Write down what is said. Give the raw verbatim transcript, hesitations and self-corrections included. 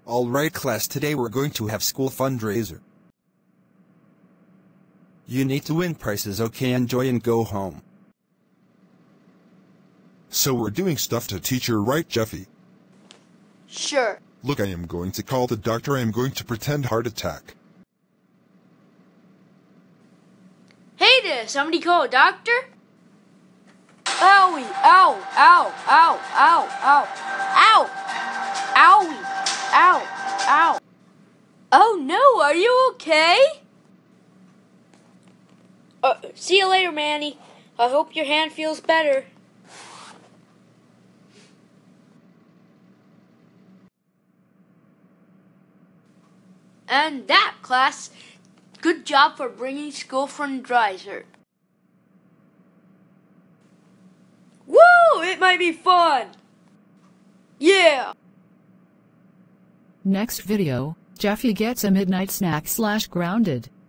Alright class, today we're going to have school fundraiser. You need to win prizes, okay? Enjoy and go home. So we're doing stuff to teacher, right, Jeffy? Sure. Look, I am going to call the doctor. I am going to pretend heart attack. Hey there, somebody call a doctor? Owie, ow, ow, ow, ow, ow, ow, owie, ow, ow. Oh no, are you okay? Uh, see you later, Manny. I hope your hand feels better. And that, class. Good job for bringing school fundraiser. Woo! It might be fun! Yeah! Next video, Jeffy gets a midnight snack slash grounded.